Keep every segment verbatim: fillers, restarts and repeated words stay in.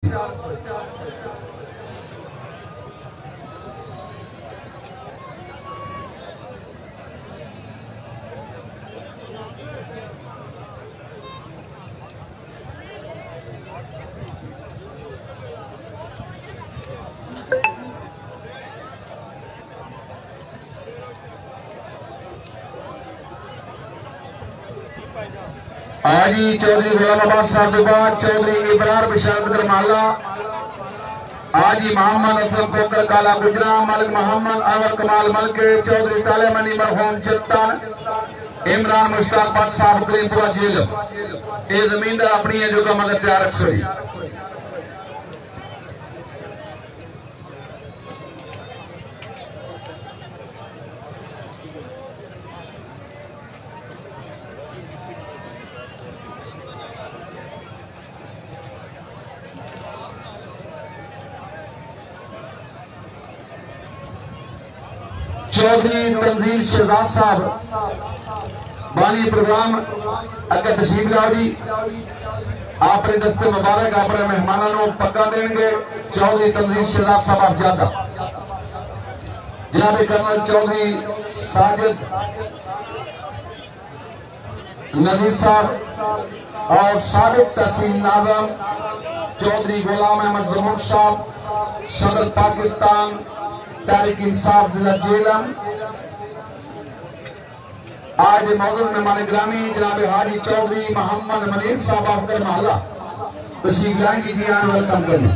आजी चौधरी गुलामाबाद साहब के बाद चौधरी इब्रार बिशारत करमाला आजी मोहम्मद असलम कोकर काला गुजरा मलिक मोहम्मद अनवर कमाल मलके चौधरी ताले मनी मरहूम जत्तन इमरान मुश्ताक भट्ट साहब करीमपुरा जहेलम ये जमींदार अपनी है जो का मगर तैयार रख सोई चौधरी तंजील शहजाद साहब बाली प्रोग्राम अगर तशरीफ लाओ जी अपने दस्ते मुबारक अपने मेहमानों को पक्का देंगे चौधरी तंजील शहजाद साहब आप ज्यादा जनाब कर्नल चौधरी साजिद नजीर साहब और साबिक तहसील नाज़म चौधरी गुलाम अहमद जमूर साहब सदर पाकिस्तान तारिक इंसाफ जिला जहेलम आज मौजूद मेहमान ग्रामी जनाब हाजी चौधरी मोहम्मद मनीर साहब आपकर महला तशरीफ लाएंगे जी आन वेलकम करें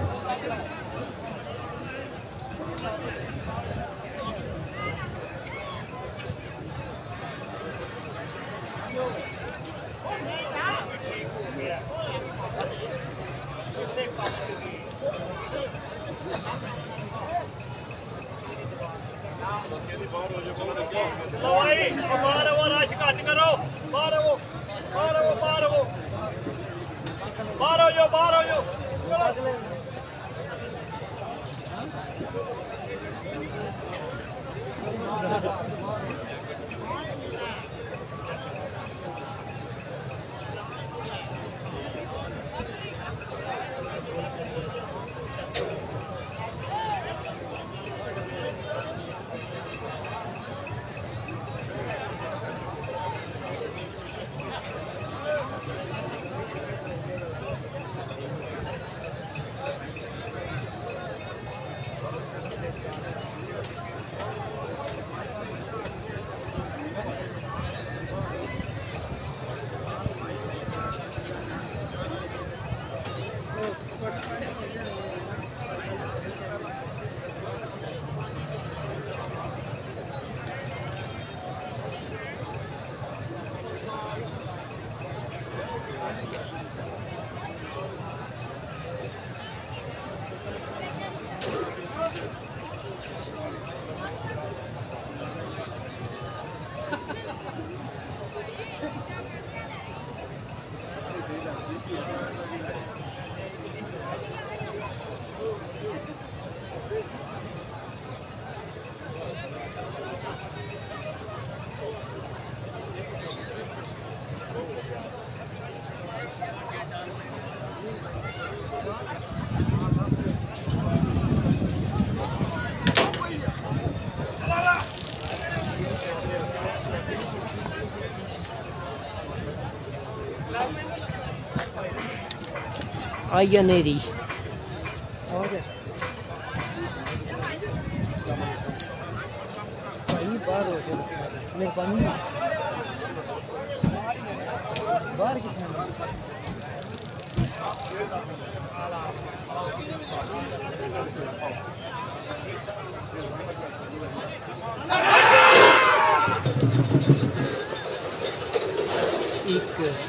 आई अनेरी बाहर कितना एक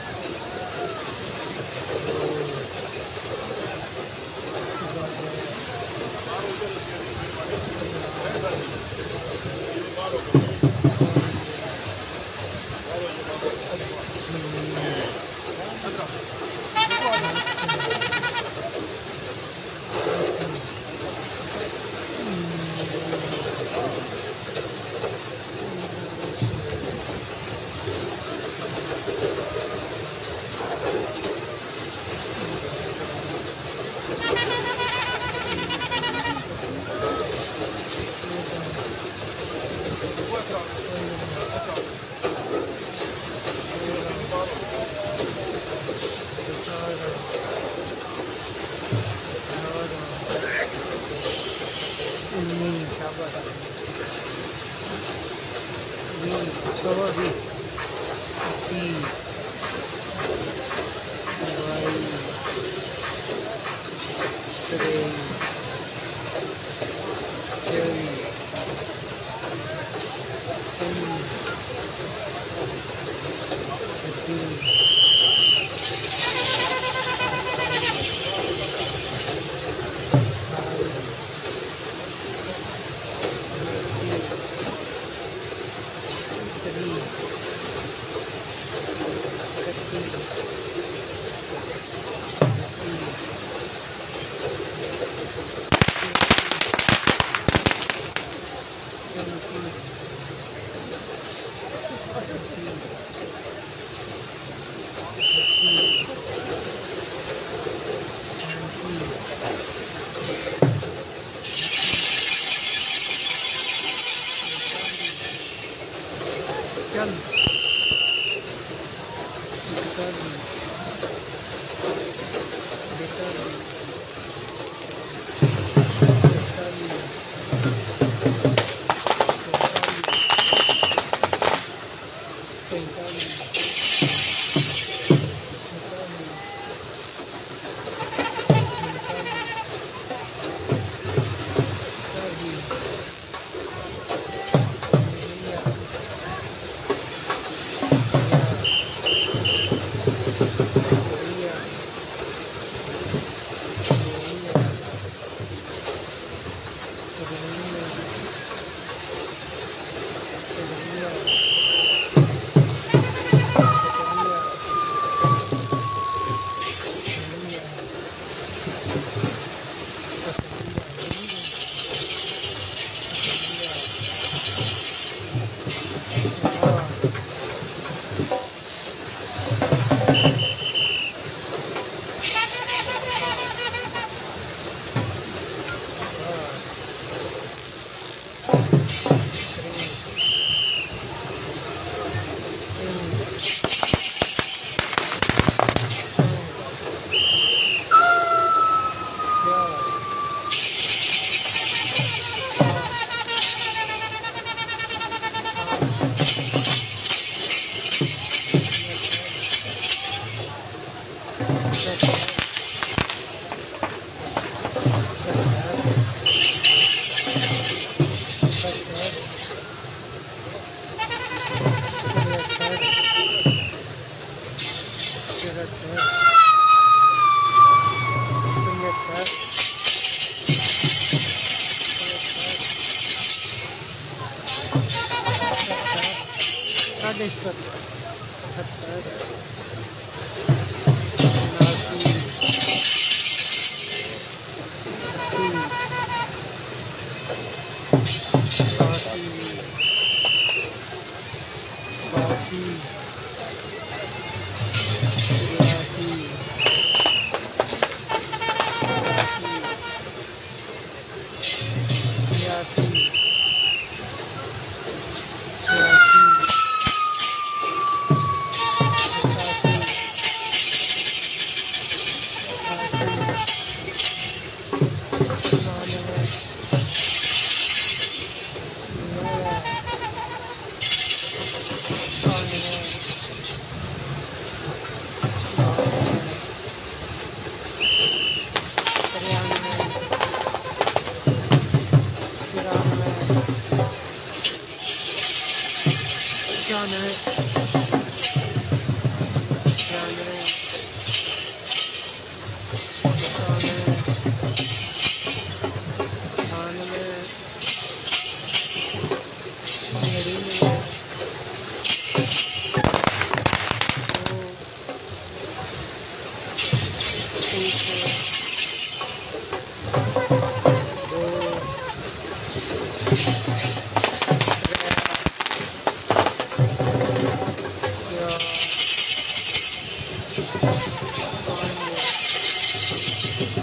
Yeah.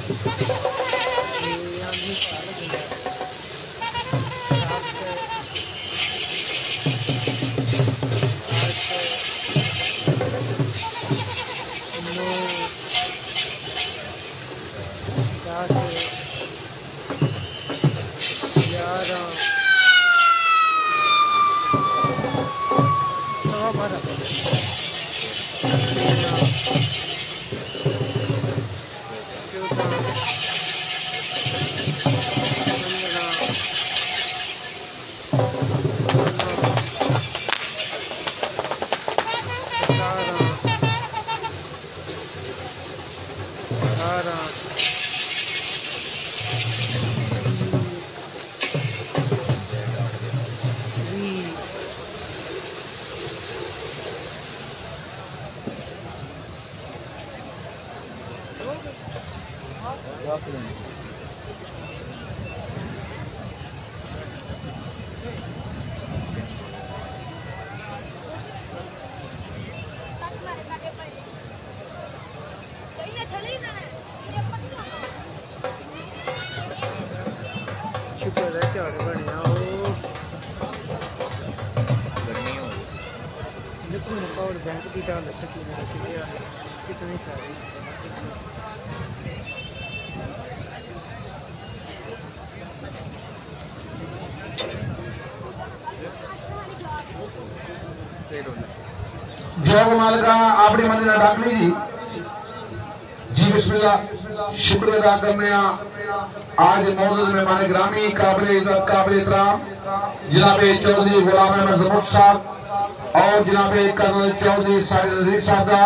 शुक्र है क्या बढ़िया हो लेकिन पावर बैंक की डाल सकती है कितनी सारी जय माल का आपने मंदिर डाक ली जी जी बिस्मिल्लाह शुक्र अदा करने आज मौजूद मेहमान ग्रामी काबिल इज्जत काबिल इतराम जनाबे चौधरी गुलाम अहमद जमूर साहब और जनाबे कर्नल चौधरी सारी नजीर साहब का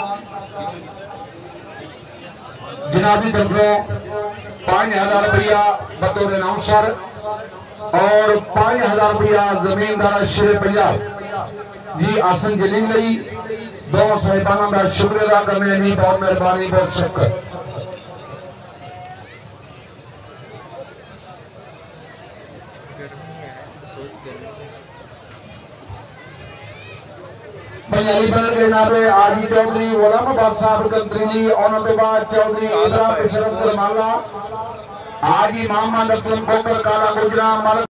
जनाबी तरफों पांच हजार रुपया बतौर अनाउंसर और पांच हजार रुपया जमींदार शेर पंजाब जी आसन जलील लई दो साहिबाना का शुक्र अदा करने की बहुत मेहरबानी बहुत शक्कर पंजाबी बन के नारे आजी चौधरी गुलाम अहमद साहब कंत्रीली और के बाद चौधरी इब्राहिम शरफ करमाला आजी मोहम्मद असलम कोकर काला गुजरा